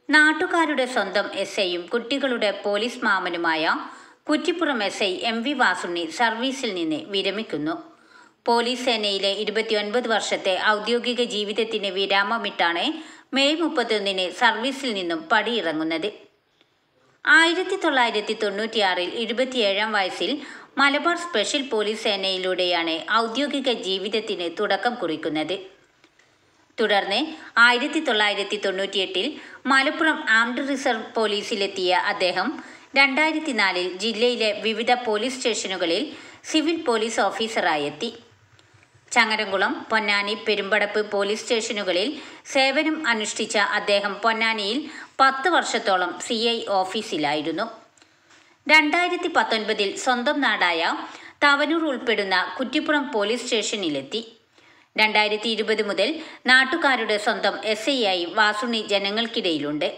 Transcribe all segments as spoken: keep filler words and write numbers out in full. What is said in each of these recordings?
നാട്ടുകാരുടെ സ്വന്തം എസ് ഐയും കുട്ടികളുടെ പോലീസ് മാമനുമായ Kuttippuram S I M V Vasunni സർവീസിൽ നിന്ന് വിരമിക്കുന്നു. പോലീസ് സേനയിലെ ഇരുപത്തിയൊൻപത് വർഷത്തെ ഔദ്യോഗിക ജീവിതത്തിന് വിരാമമിട്ടാണ് മെയ് മുപ്പത്തൊന്നിന് സർവീസിൽ നിന്നും പടിയിറങ്ങുന്നത്. ആയിരത്തി തൊള്ളായിരത്തി തൊണ്ണൂറ്റിയാറിൽ ഇരുപത്തിയേഴാം വയസ്സിൽ മലബാർ സ്പെഷ്യൽ പോലീസ് സേനയിലൂടെയാണ് ഔദ്യോഗിക ജീവിതത്തിന് തുടക്കം കുറിക്കുന്നത്. തുടർന്ന് ആയിരത്തി തൊള്ളായിരത്തി തൊണ്ണൂറ്റിയെട്ടിൽ മലപ്പുറം ആംഡ് റിസർവ് പോലീസിലെത്തിയ അദ്ദേഹം രണ്ടായിരത്തി നാലിൽ ജില്ലയിലെ വിവിധ പോലീസ് സ്റ്റേഷനുകളിൽ സിവിൽ പോലീസ് ഓഫീസറായെത്തി. ചങ്ങരംകുളം, പൊന്നാനി, പെരുമ്പടപ്പ് പോലീസ് സ്റ്റേഷനുകളിൽ സേവനം അനുഷ്ഠിച്ച അദ്ദേഹം പൊന്നാനിയിൽ പത്ത് വർഷത്തോളം സി ഐ ഓഫീസിലായിരുന്നു. രണ്ടായിരത്തി പത്തൊൻപതിൽ സ്വന്തം നാടായ തവനൂർ ഉൾപ്പെടുന്ന കുറ്റിപ്പുറം പോലീസ് സ്റ്റേഷനിലെത്തി. രണ്ടായിരത്തി ഇരുപത് മുതൽ നാട്ടുകാരുടെ സ്വന്തം എസ് ഐ ആയി വാസുണ്ണി ജനങ്ങൾക്കിടയിലുണ്ട്.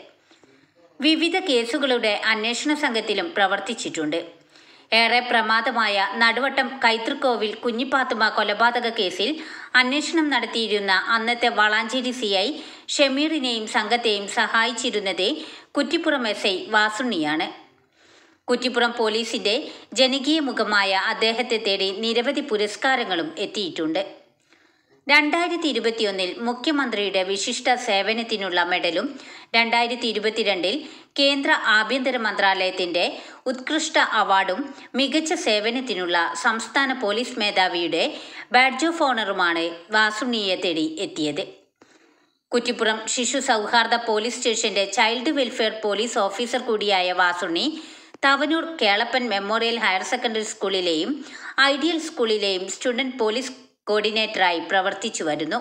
വിവിധ കേസുകളുടെ അന്വേഷണ സംഘത്തിലും പ്രവർത്തിച്ചിട്ടുണ്ട്. ഏറെ പ്രമാദമായ നടുവട്ടം കൈതൃക്കോവിൽ കുഞ്ഞിപ്പാത്തുമ്മ കൊലപാതക കേസിൽ അന്വേഷണം നടത്തിയിരുന്ന അന്നത്തെ വളാഞ്ചേരി സി ഐ ഷമീറിനെയും സംഘത്തെയും സഹായിച്ചിരുന്നത് കുറ്റിപ്പുറം എസ് ഐ വാസുണ്ണിയാണ്. കുറ്റിപ്പുറം പോലീസിന്റെ ജനകീയ മുഖമായ അദ്ദേഹത്തെ തേടി നിരവധി പുരസ്കാരങ്ങളും എത്തിയിട്ടുണ്ട്. രണ്ടായിരത്തി ഇരുപത്തിയൊന്നിൽ മുഖ്യമന്ത്രിയുടെ വിശിഷ്ട സേവനത്തിനുള്ള മെഡലും രണ്ടായിരത്തി ഇരുപത്തിരണ്ടിൽ കേന്ദ്ര ആഭ്യന്തര മന്ത്രാലയത്തിന്റെ ഉത്കൃഷ്ട അവാർഡും മികച്ച സേവനത്തിനുള്ള സംസ്ഥാന പോലീസ് മേധാവിയുടെ ബാഡ്ജ് ഓഫ് ഓണറുമാണ് വാസുണ്ണിയെ തേടി എത്തിയത്. കുറ്റിപ്പുറം ശിശു സൗഹാർദ്ദ പോലീസ് സ്റ്റേഷന്റെ ചൈൽഡ് വെൽഫെയർ പോലീസ് ഓഫീസർ കൂടിയായ Vasunni Tavanur Kelappan memorial higher secondary സ്കൂളിലെയും ഐഡിയൽ സ്കൂളിലെയും സ്റ്റുഡന്റ് പോലീസ് കോർഡിനേറ്ററായി പ്രവർത്തിച്ചു വരുന്നു.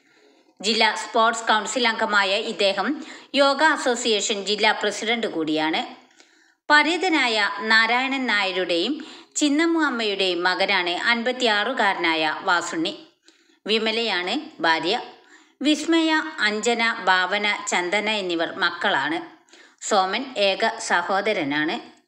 ജില്ലാ സ്പോർട്സ് കൗൺസിൽ അംഗമായ ഇദ്ദേഹം യോഗ അസോസിയേഷൻ ജില്ലാ പ്രസിഡന്റ് കൂടിയാണ്. പരേതനായ നാരായണൻ നായരുടെയും ചിന്നമ്മ അമ്മയുടെയും മകനാണ് അൻപത്തിയാറുകാരനായ വാസുണ്ണി. വിമലയാണ് ഭാര്യ. വിസ്മയ, അഞ്ജന, ഭാവന, ചന്ദന എന്നിവർ മക്കളാണ്. സോമൻ ഏക സഹോദരനാണ്.